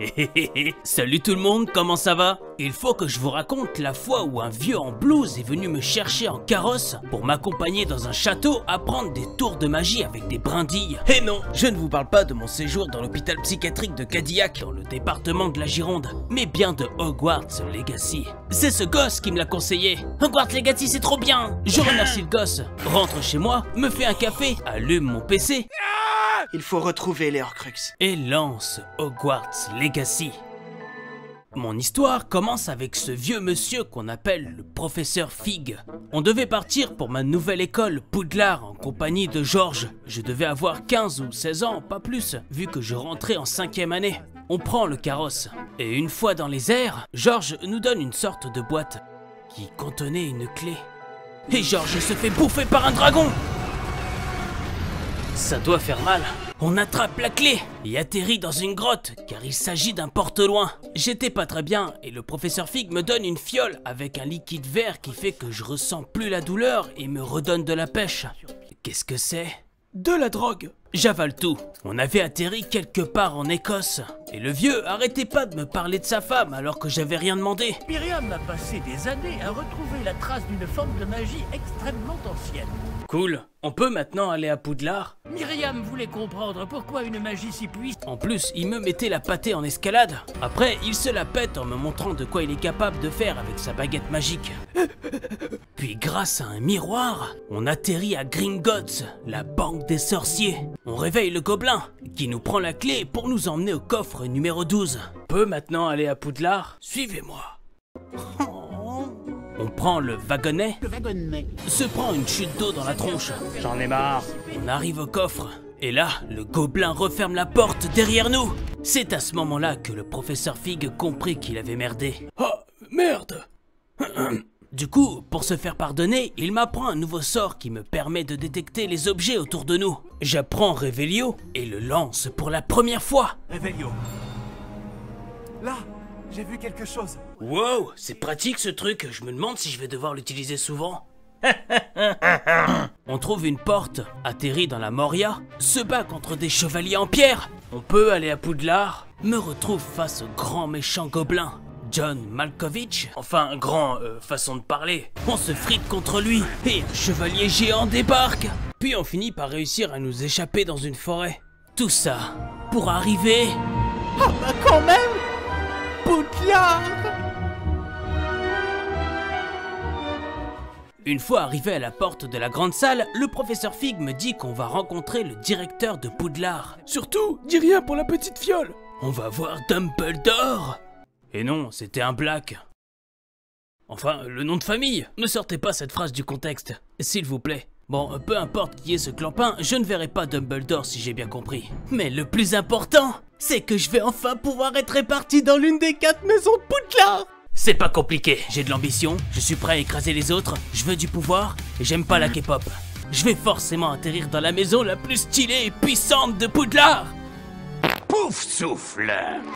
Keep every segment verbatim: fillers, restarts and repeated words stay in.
Salut tout le monde, comment ça va? Il faut que je vous raconte la fois où un vieux en blouse est venu me chercher en carrosse pour m'accompagner dans un château apprendre des tours de magie avec des brindilles. Et non, je ne vous parle pas de mon séjour dans l'hôpital psychiatrique de Cadillac dans le département de la Gironde, mais bien de Hogwarts Legacy. C'est ce gosse qui me l'a conseillé. Hogwarts Legacy, c'est trop bien. Je remercie le gosse, rentre chez moi, me fait un café, allume mon P C. Il faut retrouver les Horcruxes. Et lance Hogwarts Legacy. Mon histoire commence avec ce vieux monsieur qu'on appelle le professeur Fig. On devait partir pour ma nouvelle école, Poudlard, en compagnie de Georges. Je devais avoir quinze ou seize ans, pas plus, vu que je rentrais en cinquième année. On prend le carrosse. Et une fois dans les airs, Georges nous donne une sorte de boîte qui contenait une clé. Et Georges se fait bouffer par un dragon. Ça doit faire mal. On attrape la clé et atterrit dans une grotte, car il s'agit d'un porte-loin. J'étais pas très bien et le professeur Fig me donne une fiole avec un liquide vert qui fait que je ressens plus la douleur et me redonne de la pêche. Qu'est-ce que c'est? De la drogue. J'avale tout. On avait atterri quelque part en Écosse. Et le vieux arrêtait pas de me parler de sa femme alors que j'avais rien demandé. Myriam a passé des années à retrouver la trace d'une forme de magie extrêmement ancienne. Cool. On peut maintenant aller à Poudlard? Myriam voulait comprendre pourquoi une magie si puissante. En plus, il me mettait la pâtée en escalade. Après, il se la pète en me montrant de quoi il est capable de faire avec sa baguette magique. Puis grâce à un miroir, on atterrit à Gringotts, la banque des sorciers. On réveille le gobelin, qui nous prend la clé pour nous emmener au coffre numéro douze. On peut maintenant aller à Poudlard? Suivez-moi. On prend le wagonnet, Le wagonnet. se prend une chute d'eau dans la tronche. J'en ai marre. On arrive au coffre, et là, le gobelin referme la porte derrière nous. C'est à ce moment-là que le professeur Fig comprit qu'il avait merdé. Oh, merde. Du coup, pour se faire pardonner, il m'apprend un nouveau sort qui me permet de détecter les objets autour de nous. J'apprends Revelio et le lance pour la première fois. Revelio. Là, j'ai vu quelque chose. Wow, c'est pratique ce truc, je me demande si je vais devoir l'utiliser souvent. On trouve une porte, atterrit dans la Moria, se bat contre des chevaliers en pierre. On peut aller à Poudlard, me retrouve face au grand méchant gobelin, John Malkovich, enfin grand euh, façon de parler. On se frite contre lui et un chevalier géant débarque. Puis on finit par réussir à nous échapper dans une forêt. Tout ça pour arriver... Ah bah quand même Poudlard. Une fois arrivé à la porte de la grande salle, le professeur Fig me dit qu'on va rencontrer le directeur de Poudlard. Surtout, dis rien pour la petite fiole. On va voir Dumbledore. Et non, c'était un black. Enfin, le nom de famille. Ne sortez pas cette phrase du contexte, s'il vous plaît. Bon, peu importe qui est ce clampin, je ne verrai pas Dumbledore si j'ai bien compris. Mais le plus important, c'est que je vais enfin pouvoir être réparti dans l'une des quatre maisons de Poudlard. C'est pas compliqué, j'ai de l'ambition, je suis prêt à écraser les autres, je veux du pouvoir et j'aime pas la K-pop. Je vais forcément atterrir dans la maison la plus stylée et puissante de Poudlard. Pouf souffle.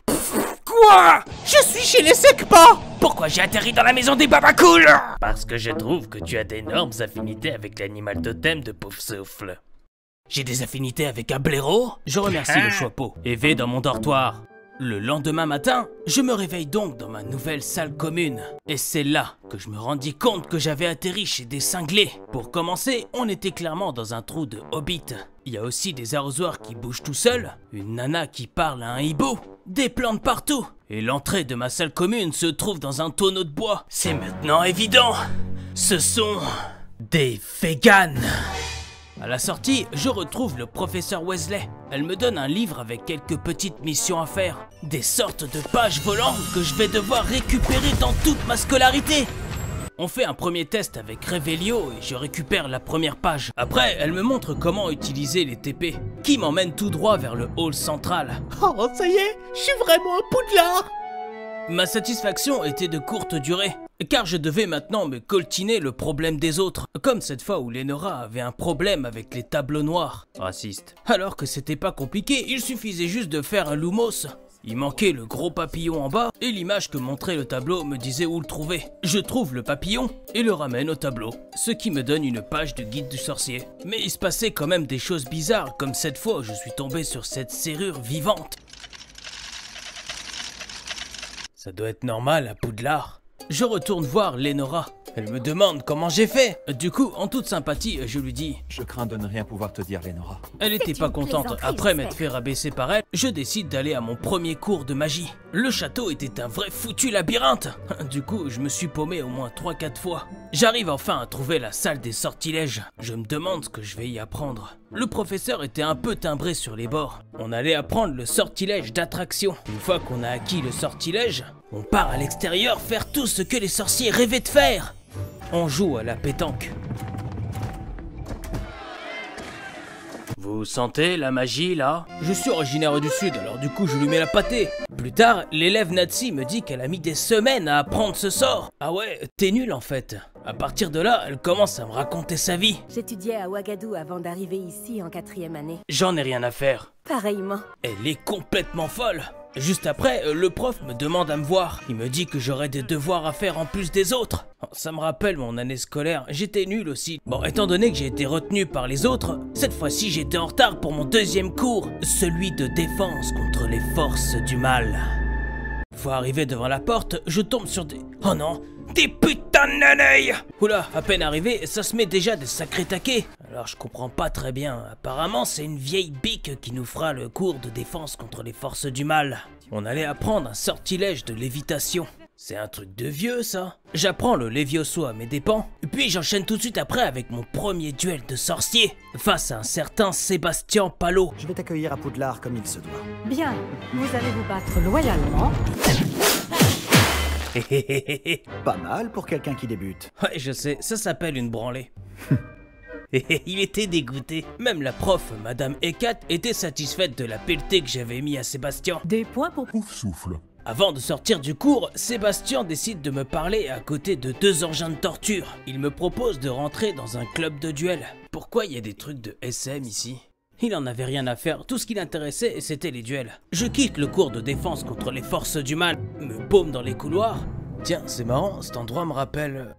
Quoi? Je suis chez les Secpas. Pourquoi j'ai atterri dans la maison des babacools? Parce que je trouve que tu as d'énormes affinités avec l'animal totem de Pouf souffle. J'ai des affinités avec un blaireau? Je remercie le choixpeau. Et vais dans mon dortoir. Le lendemain matin, je me réveille donc dans ma nouvelle salle commune. Et c'est là que je me rendis compte que j'avais atterri chez des cinglés. Pour commencer, on était clairement dans un trou de hobbit. Il y a aussi des arrosoirs qui bougent tout seuls, une nana qui parle à un hibou, des plantes partout. Et l'entrée de ma salle commune se trouve dans un tonneau de bois. C'est maintenant évident. Ce sont des véganes. À la sortie, je retrouve le professeur Weasley. Elle me donne un livre avec quelques petites missions à faire. Des sortes de pages volantes que je vais devoir récupérer dans toute ma scolarité. On fait un premier test avec Revelio et je récupère la première page. Après, elle me montre comment utiliser les T P, qui m'emmène tout droit vers le hall central. Oh, ça y est, je suis vraiment à Poudlard. Ma satisfaction était de courte durée, car je devais maintenant me coltiner le problème des autres, comme cette fois où Lenora avait un problème avec les tableaux noirs. Raciste. Alors que c'était pas compliqué, il suffisait juste de faire un lumos. Il manquait le gros papillon en bas, et l'image que montrait le tableau me disait où le trouver. Je trouve le papillon, et le ramène au tableau, ce qui me donne une page de guide du sorcier. Mais il se passait quand même des choses bizarres, comme cette fois où je suis tombé sur cette serrure vivante. Ça doit être normal à Poudlard. Je retourne voir Lénora. Elle me demande comment j'ai fait. Du coup, en toute sympathie, je lui dis... Je crains de ne rien pouvoir te dire, Lénora. Elle était pas contente. Après m'être fait rabaisser par elle, je décide d'aller à mon premier cours de magie. Le château était un vrai foutu labyrinthe. Du coup, je me suis paumé au moins trois quatre fois. J'arrive enfin à trouver la salle des sortilèges. Je me demande ce que je vais y apprendre. Le professeur était un peu timbré sur les bords. On allait apprendre le sortilège d'attraction. Une fois qu'on a acquis le sortilège, on part à l'extérieur faire tout ce que les sorciers rêvaient de faire. On joue à la pétanque. Vous sentez la magie là? Je suis originaire du sud, alors du coup je lui mets la pâtée. Plus tard, l'élève Natsi me dit qu'elle a mis des semaines à apprendre ce sort. Ah ouais, t'es nul en fait. À partir de là, elle commence à me raconter sa vie. J'étudiais à Ouagadou avant d'arriver ici en quatrième année. J'en ai rien à faire. Pareillement. Elle est complètement folle. Juste après, le prof me demande à me voir. Il me dit que j'aurais des devoirs à faire en plus des autres. Ça me rappelle mon année scolaire, j'étais nul aussi. Bon, étant donné que j'ai été retenu par les autres, cette fois-ci j'étais en retard pour mon deuxième cours, celui de défense contre les forces du mal. Une fois arrivé devant la porte, je tombe sur des... Oh non, des putains de naneilles! Oula, à peine arrivé, ça se met déjà des sacrés taquets. Alors je comprends pas très bien, apparemment c'est une vieille bique qui nous fera le cours de défense contre les forces du mal. On allait apprendre un sortilège de lévitation. C'est un truc de vieux ça. J'apprends le Lévioso à mes dépens, puis j'enchaîne tout de suite après avec mon premier duel de sorcier, face à un certain Sébastien Palot. Je vais t'accueillir à Poudlard comme il se doit. Bien, vous allez vous battre loyalement. Pas mal pour quelqu'un qui débute. Ouais, je sais, ça s'appelle une branlée. Il était dégoûté. Même la prof, Madame Ekat, était satisfaite de la pelletée que j'avais mis à Sébastien. Des points pour Poufsouffle. Avant de sortir du cours, Sébastien décide de me parler à côté de deux engins de torture. Il me propose de rentrer dans un club de duel. Pourquoi il y a des trucs de S M ici? Il en avait rien à faire, tout ce qui l'intéressait c'était les duels. Je quitte le cours de défense contre les forces du mal, me paume dans les couloirs. Tiens, c'est marrant, cet endroit me rappelle...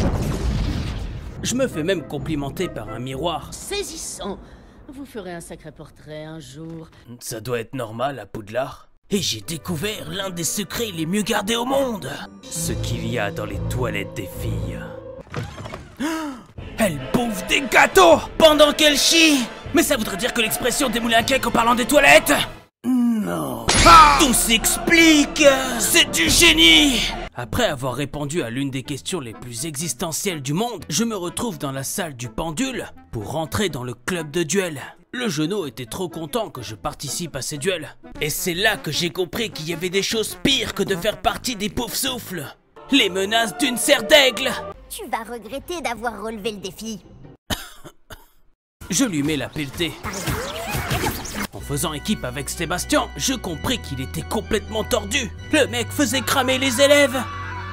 Je me fais même complimenter par un miroir. Saisissant. Vous ferez un sacré portrait un jour. Ça doit être normal à Poudlard. Et j'ai découvert l'un des secrets les mieux gardés au monde. Ce qu'il y a dans les toilettes des filles. Elle bouffe des gâteaux pendant qu'elle chie. Mais ça voudrait dire que l'expression démoulait un cake en parlant des toilettes? Non. Ah, tout s'explique. C'est du génie. Après avoir répondu à l'une des questions les plus existentielles du monde, je me retrouve dans la salle du pendule pour rentrer dans le club de duel. Le genou était trop content que je participe à ces duels. Et c'est là que j'ai compris qu'il y avait des choses pires que de faire partie des Poufsouffles. Les menaces d'une serre d'aigle. Tu vas regretter d'avoir relevé le défi. Je lui mets la pelletée. En faisant équipe avec Sébastien, je compris qu'il était complètement tordu. Le mec faisait cramer les élèves.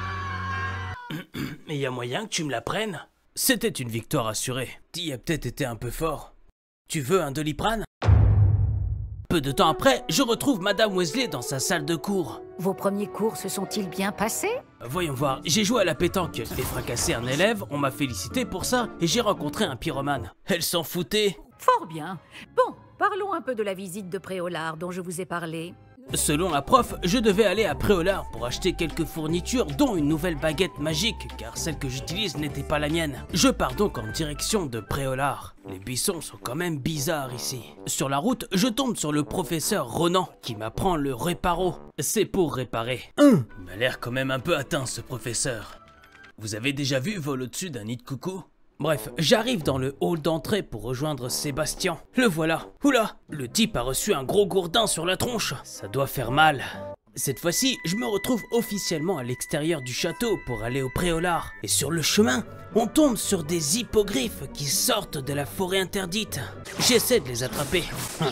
Mais y a moyen que tu me la prennes? C'était une victoire assurée. Tu as peut-être été un peu fort. Tu veux un Doliprane? Peu de temps après, je retrouve Madame Weasley dans sa salle de cours. Vos premiers cours se sont-ils bien passés? Voyons voir, j'ai joué à la pétanque, j'ai fracassé un élève, on m'a félicité pour ça, et j'ai rencontré un pyromane. Elle s'en foutait. Fort bien. Bon, parlons un peu de la visite de Préolard dont je vous ai parlé. Selon la prof, je devais aller à Préolard pour acheter quelques fournitures, dont une nouvelle baguette magique, car celle que j'utilise n'était pas la mienne. Je pars donc en direction de Préolard. Les buissons sont quand même bizarres ici. Sur la route, je tombe sur le professeur Ronan, qui m'apprend le réparo. C'est pour réparer. Hum. Il m'a l'air quand même un peu atteint, ce professeur. Vous avez déjà vu Vol au-dessus d'un nid de coucou? Bref, j'arrive dans le hall d'entrée pour rejoindre Sébastien. Le voilà. Oula, le type a reçu un gros gourdin sur la tronche. Ça doit faire mal. Cette fois-ci, je me retrouve officiellement à l'extérieur du château pour aller au Préolard. Et sur le chemin, on tombe sur des hippogriffes qui sortent de la forêt interdite. J'essaie de les attraper.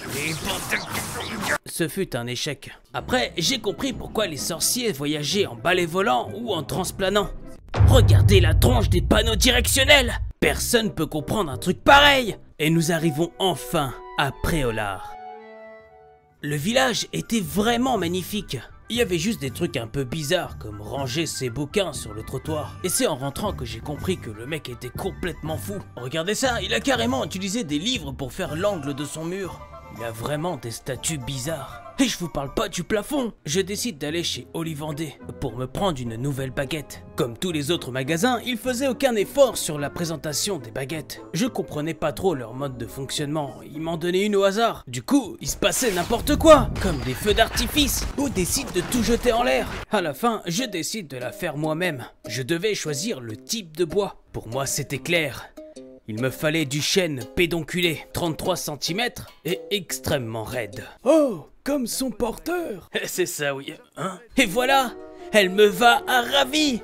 Ce fut un échec. Après, j'ai compris pourquoi les sorciers voyageaient en balai volant ou en transplanant. Regardez la tronche des panneaux directionnels! Personne peut comprendre un truc pareil! Et nous arrivons enfin à Préolard. Le village était vraiment magnifique. Il y avait juste des trucs un peu bizarres comme ranger ses bouquins sur le trottoir. Et c'est en rentrant que j'ai compris que le mec était complètement fou. Regardez ça, il a carrément utilisé des livres pour faire l'angle de son mur. Il a vraiment des statues bizarres. Et je vous parle pas du plafond. Je décide d'aller chez Ollivander pour me prendre une nouvelle baguette. Comme tous les autres magasins, ils faisaient aucun effort sur la présentation des baguettes. Je comprenais pas trop leur mode de fonctionnement, ils m'en donnaient une au hasard. Du coup, il se passait n'importe quoi, comme des feux d'artifice, ou décide de tout jeter en l'air. À la fin, je décide de la faire moi-même. Je devais choisir le type de bois. Pour moi, c'était clair. Il me fallait du chêne pédonculé, trente-trois centimètres et extrêmement raide. Oh, comme son porteur. C'est ça, oui. Hein? Et voilà, elle me va à ravie.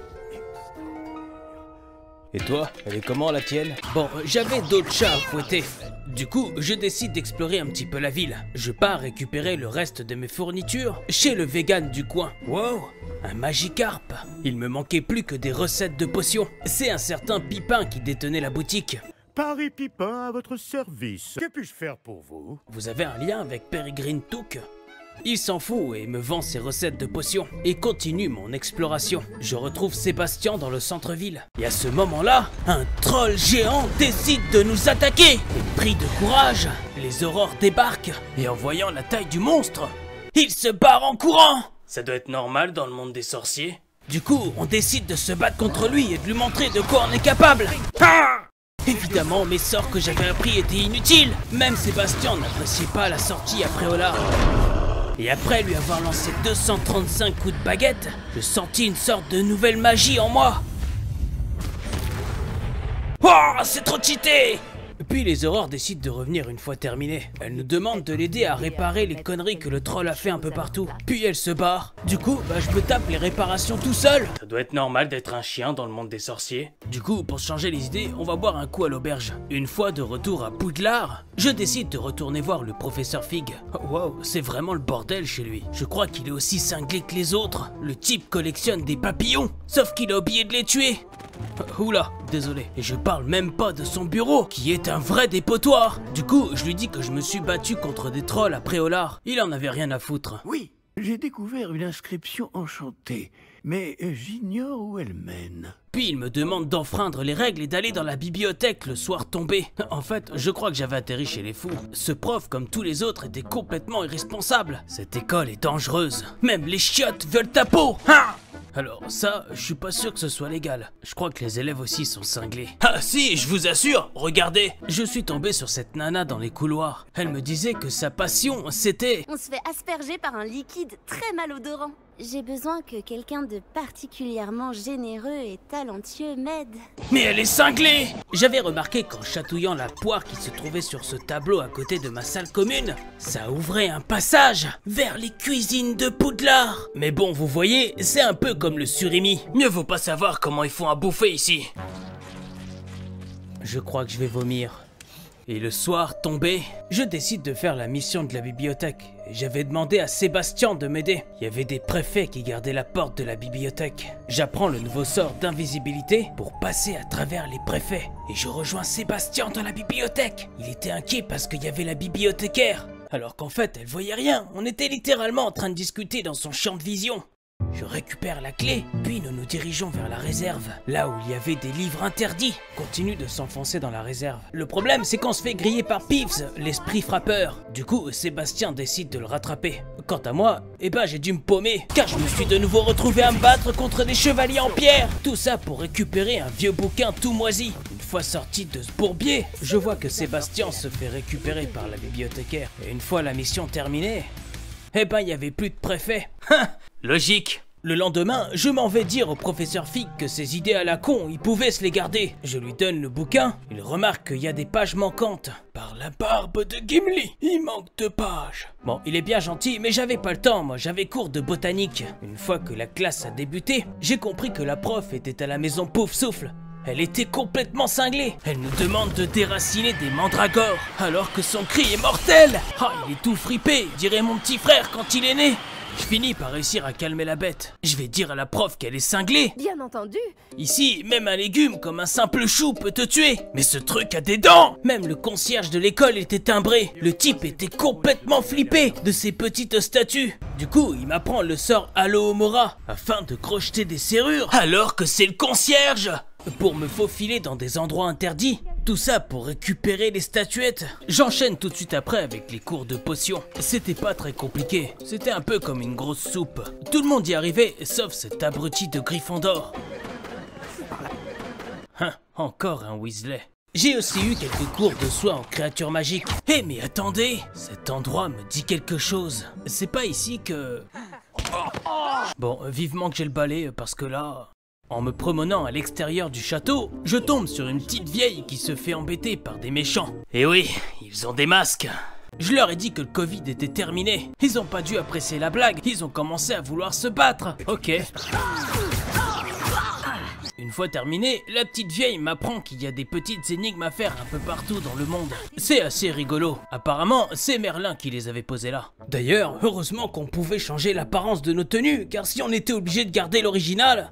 Et toi, elle est comment la tienne? Bon, j'avais d'autres chats à fouetter. Du coup, je décide d'explorer un petit peu la ville. Je pars récupérer le reste de mes fournitures chez le vegan du coin. Wow, un Magikarp. Il me manquait plus que des recettes de potions. C'est un certain Pipin qui détenait la boutique. Paris Pipin à votre service. Que puis-je faire pour vous? Vous avez un lien avec Peregrine Took? Il s'en fout et me vend ses recettes de potions et continue mon exploration. Je retrouve Sébastien dans le centre-ville. Et à ce moment-là, un troll géant décide de nous attaquer. Et pris de courage, les aurores débarquent et en voyant la taille du monstre, il se barre en courant. Ça doit être normal dans le monde des sorciers. Du coup, on décide de se battre contre lui et de lui montrer de quoi on est capable. Ah! Évidemment, mes sorts que j'avais appris étaient inutiles. Même Sébastien n'appréciait pas la sortie après Olard. Et après lui avoir lancé deux cent trente-cinq coups de baguette, je sentis une sorte de nouvelle magie en moi. Oh, c'est trop cheaté! Puis les aurores décident de revenir une fois terminées. Elle nous demande de l'aider à réparer les conneries que le troll a fait un peu partout. Puis elle se barre. Du coup, bah, je me tape les réparations tout seul. Ça doit être normal d'être un chien dans le monde des sorciers. Du coup, pour se changer les idées, on va boire un coup à l'auberge. Une fois de retour à Poudlard, je décide de retourner voir le professeur Fig. Oh, wow, c'est vraiment le bordel chez lui. Je crois qu'il est aussi cinglé que les autres. Le type collectionne des papillons, sauf qu'il a oublié de les tuer. Oula, désolé. Et je parle même pas de son bureau, qui est un vrai dépotoir. Du coup, je lui dis que je me suis battu contre des trolls après Olard. Il en avait rien à foutre. Oui, j'ai découvert une inscription enchantée, mais j'ignore où elle mène. Puis il me demande d'enfreindre les règles et d'aller dans la bibliothèque le soir tombé. En fait, je crois que j'avais atterri chez les fous. Ce prof, comme tous les autres, était complètement irresponsable. Cette école est dangereuse. Même les chiottes veulent ta peau. Ah! Alors ça, je suis pas sûr que ce soit légal. Je crois que les élèves aussi sont cinglés. Ah si, je vous assure, regardez. Je suis tombé sur cette nana dans les couloirs. Elle me disait que sa passion, c'était... On se fait asperger par un liquide très malodorant. J'ai besoin que quelqu'un de particulièrement généreux et talentueux m'aide. Mais elle est cinglée! J'avais remarqué qu'en chatouillant la poire qui se trouvait sur ce tableau à côté de ma salle commune, ça ouvrait un passage vers les cuisines de Poudlard. Mais bon, vous voyez, c'est un peu comme le surimi. Mieux vaut pas savoir comment ils font à bouffer ici. Je crois que je vais vomir. Et le soir tombé, je décide de faire la mission de la bibliothèque. J'avais demandé à Sébastien de m'aider. Il y avait des préfets qui gardaient la porte de la bibliothèque. J'apprends le nouveau sort d'invisibilité pour passer à travers les préfets. Et je rejoins Sébastien dans la bibliothèque. Il était inquiet parce qu'il y avait la bibliothécaire. Alors qu'en fait, elle voyait rien. On était littéralement en train de discuter dans son champ de vision. Je récupère la clé, puis nous nous dirigeons vers la réserve, là où il y avait des livres interdits. On continue de s'enfoncer dans la réserve. Le problème, c'est qu'on se fait griller par Peeves, l'esprit frappeur. Du coup, Sébastien décide de le rattraper. Quant à moi, eh ben j'ai dû me paumer, car je me suis de nouveau retrouvé à me battre contre des chevaliers en pierre. Tout ça pour récupérer un vieux bouquin tout moisi. Une fois sorti de ce bourbier, je vois que Sébastien se fait récupérer par la bibliothécaire. Et une fois la mission terminée, eh ben il n'y avait plus de préfet. Logique. Le lendemain, je m'en vais dire au professeur Fig que ses idées à la con, il pouvait se les garder. Je lui donne le bouquin, il remarque qu'il y a des pages manquantes. Par la barbe de Gimli, il manque deux pages. Bon, il est bien gentil, mais j'avais pas le temps, moi, j'avais cours de botanique. Une fois que la classe a débuté, j'ai compris que la prof était à la maison Pouf Souffle. Elle était complètement cinglée. Elle nous demande de déraciner des mandragores, alors que son cri est mortel. Ah, il est tout fripé, dirait mon petit frère quand il est né. Je finis par réussir à calmer la bête. Je vais dire à la prof qu'elle est cinglée. Bien entendu. Ici, même un légume comme un simple chou peut te tuer. Mais ce truc a des dents. Même le concierge de l'école était timbré. Le type était complètement flippé de ces petites statues. Du coup, il m'apprend le sort Alohomora afin de crocheter des serrures, alors que c'est le concierge. Pour me faufiler dans des endroits interdits, Tout ça pour récupérer les statuettes. J'enchaîne tout de suite après avec les cours de potions. C'était pas très compliqué, c'était un peu comme une grosse soupe. Tout le monde y arrivait, sauf cet abruti de Gryffondor. Hein, encore un Weasley. J'ai aussi eu quelques cours de soins en créatures magiques. Eh mais attendez, cet endroit me dit quelque chose. C'est pas ici que... Bon, vivement que j'ai le balai, parce que là... En me promenant à l'extérieur du château, je tombe sur une petite vieille qui se fait embêter par des méchants. Et oui, ils ont des masques. Je leur ai dit que le Covid était terminé. Ils ont pas dû apprécier la blague, ils ont commencé à vouloir se battre. Ok. Une fois terminé, la petite vieille m'apprend qu'il y a des petites énigmes à faire un peu partout dans le monde. C'est assez rigolo. Apparemment, c'est Merlin qui les avait posées là. D'ailleurs, heureusement qu'on pouvait changer l'apparence de nos tenues, car si on était obligé de garder l'original...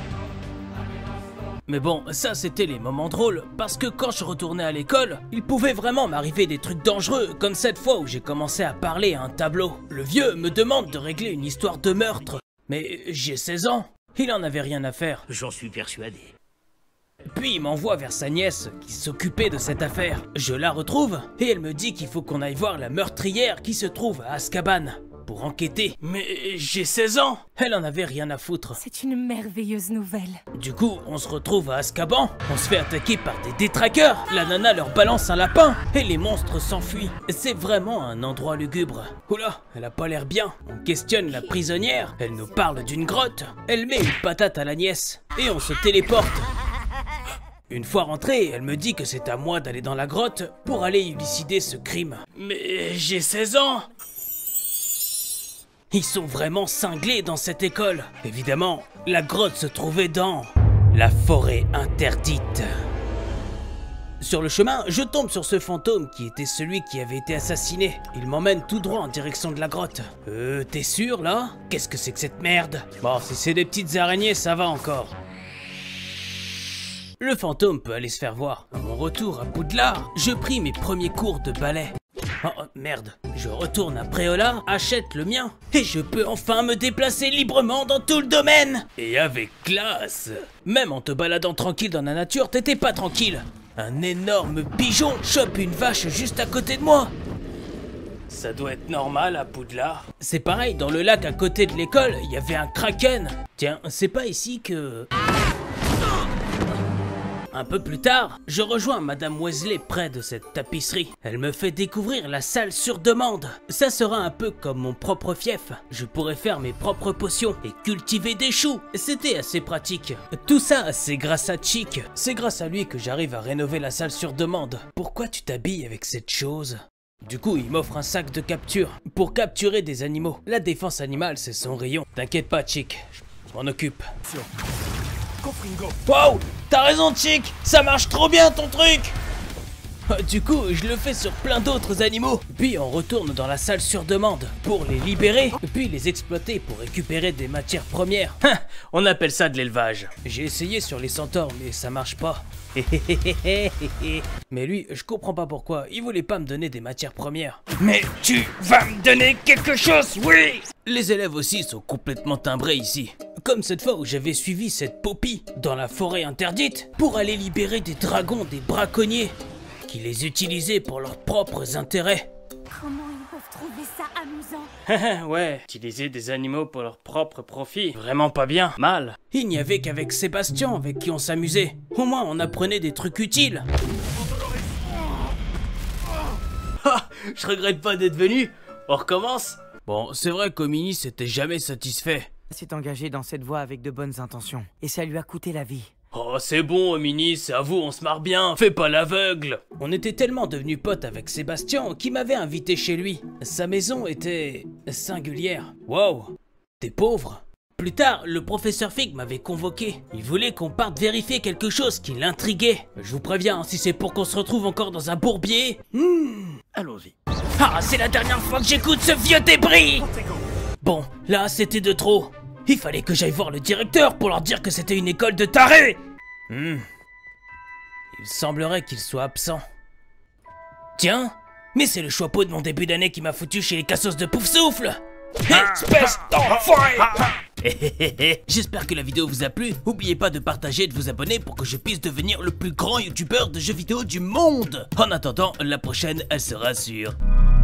Mais bon, ça c'était les moments drôles, parce que quand je retournais à l'école, il pouvait vraiment m'arriver des trucs dangereux, comme cette fois où j'ai commencé à parler à un tableau. Le vieux me demande de régler une histoire de meurtre. Mais j'ai seize ans, il en avait rien à faire. J'en suis persuadé. Puis il m'envoie vers sa nièce qui s'occupait de cette affaire. Je la retrouve, et elle me dit qu'il faut qu'on aille voir la meurtrière qui se trouve à Azkaban. Pour enquêter. Mais j'ai seize ans. Elle en avait rien à foutre. C'est une merveilleuse nouvelle. Du coup, on se retrouve à Azkaban. On se fait attaquer par des détraqueurs. La nana leur balance un lapin. Et les monstres s'enfuient. C'est vraiment un endroit lugubre. Oula, elle a pas l'air bien. On questionne la prisonnière. Elle nous parle d'une grotte. Elle met une patate à la nièce. Et on se téléporte. Une fois rentrée, elle me dit que c'est à moi d'aller dans la grotte pour aller élucider ce crime. Mais j'ai seize ans. Ils sont vraiment cinglés dans cette école. Évidemment, la grotte se trouvait dans la forêt interdite. Sur le chemin, je tombe sur ce fantôme qui était celui qui avait été assassiné. Il m'emmène tout droit en direction de la grotte. Euh, t'es sûr là? Qu'est-ce que c'est que cette merde? Bon, si c'est des petites araignées, ça va encore. Le fantôme peut aller se faire voir. À mon retour à Poudlard, je pris mes premiers cours de ballet. Oh, oh merde, je retourne à Préolard, achète le mien, et je peux enfin me déplacer librement dans tout le domaine. Et avec classe. Même en te baladant tranquille dans la nature, t'étais pas tranquille. Un énorme pigeon chope une vache juste à côté de moi. Ça doit être normal à Poudlard. C'est pareil, dans le lac à côté de l'école, il y avait un kraken. Tiens, c'est pas ici que... Un peu plus tard, je rejoins Madame Weasley près de cette tapisserie. Elle me fait découvrir la salle sur demande. Ça sera un peu comme mon propre fief. Je pourrais faire mes propres potions et cultiver des choux. C'était assez pratique. Tout ça, c'est grâce à Chick. C'est grâce à lui que j'arrive à rénover la salle sur demande. Pourquoi tu t'habilles avec cette chose ? Du coup, il m'offre un sac de capture pour capturer des animaux. La défense animale, c'est son rayon. T'inquiète pas, Chick. Je m'en occupe. Wow, t'as raison Chick, ça marche trop bien ton truc. Du coup, je le fais sur plein d'autres animaux. Puis on retourne dans la salle sur demande pour les libérer, puis les exploiter pour récupérer des matières premières. On appelle ça de l'élevage. J'ai essayé sur les centaures, mais ça marche pas. Mais lui, je comprends pas pourquoi, il voulait pas me donner des matières premières. Mais tu vas me donner quelque chose, oui. Les élèves aussi sont complètement timbrés ici. Comme cette fois où j'avais suivi cette Poppy dans la forêt interdite pour aller libérer des dragons des braconniers qui les utilisaient pour leurs propres intérêts. Comment ils peuvent trouver ça amusant? Ouais, utiliser des animaux pour leur propre profit, vraiment pas bien, mal. Il n'y avait qu'avec Sébastien avec qui on s'amusait. Au moins on apprenait des trucs utiles. Ah, je regrette pas d'être venu. On recommence? Bon, c'est vrai qu'Omini s'était jamais satisfait. S'est engagé dans cette voie avec de bonnes intentions, et ça lui a coûté la vie. Oh, c'est bon, Omini, c'est à vous, on se marre bien, fais pas l'aveugle. On était tellement devenus potes avec Sébastien qu'il m'avait invité chez lui. Sa maison était singulière. Wow, t'es pauvre. Plus tard, le professeur Fig m'avait convoqué. Il voulait qu'on parte vérifier quelque chose qui l'intriguait. Je vous préviens, si c'est pour qu'on se retrouve encore dans un bourbier... Hmm. Allons-y. Ah, c'est la dernière fois que j'écoute ce vieux débris. Bon, là, c'était de trop. Il fallait que j'aille voir le directeur pour leur dire que c'était une école de tarés. Hmm. Il semblerait qu'il soit absent. Tiens, mais c'est le choix-peau de mon début d'année qui m'a foutu chez les cassos de Poufsouffle. Espèce d'enfoiré. J'espère que la vidéo vous a plu. N'oubliez pas de partager et de vous abonner pour que je puisse devenir le plus grand youtubeur de jeux vidéo du monde. En attendant, la prochaine, elle sera sûre.